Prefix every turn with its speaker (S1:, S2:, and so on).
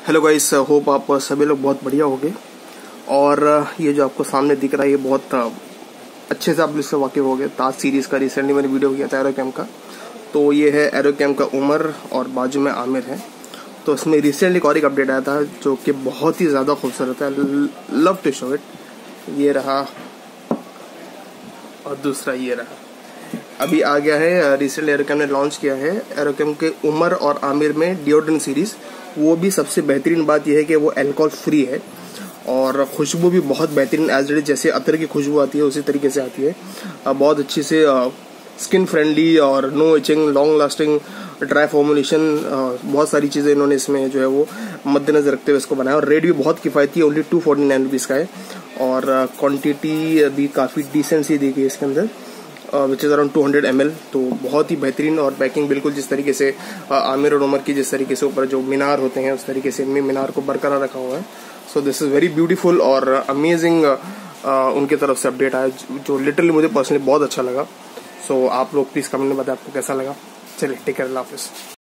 S1: Hello guys, hope आप सभी लोग बहुत बढ़िया होंगे। और ये जो आपको सामने दिख रहा है ये बहुत अच्छे से आप इससे वाकिफ हो गए। ताज सीरीज का रिसेंटली मैंने वीडियो किया था एरोकैम का। तो ये है एरोकैम का उमर और बाजू में आमिर है। तो इसमें रिसेंटली और एक अपडेट आया था जो कि बहुत ही ज़्यादा खूबसूरत है। Love to show it. ये रहा और दूसरा ये रहा, अभी आ गया है। रिसेंटली एरोकैम ने लॉन्च किया है एरोकैम के उमर और आमिर में डिओड्रेंट सीरीज। वो भी सबसे बेहतरीन बात यह है कि वो अल्कोहल फ्री है और खुशबू भी बहुत बेहतरीन एज इट इज, जैसे अतर की खुशबू आती है उसी तरीके से आती है। बहुत अच्छी से स्किन फ्रेंडली और no itching, long lasting, dry formulation, बहुत सारी चीज़ें इन्होंने इसमें जो है वो मद्देनजर रखते हुए इसको बनाया। और रेट भी बहुत किफ़ायती है, ओनली 249 रुपीज़ का है। और क्वांटिटी भी काफ़ी डिसेंट सी दी गई इसके अंदर, विच इज़ अराउंड 200 ml। तो बहुत ही बेहतरीन और पैकिंग बिल्कुल जिस तरीके से आमिर और उमर की जिस तरीके से ऊपर जो मीनार होते हैं उस तरीके से इनमें मीनार को बरकरार रखा हुआ है। So this is very beautiful और अमेजिंग उनकी तरफ से अपडेट आया जो लिटरली मुझे पर्सनली बहुत अच्छा लगा। सो आप लोग प्लीज़ कमेंट में बताएं आपको कैसा लगा। चलिए, टेक केयर, अल्लाह हाफिज़।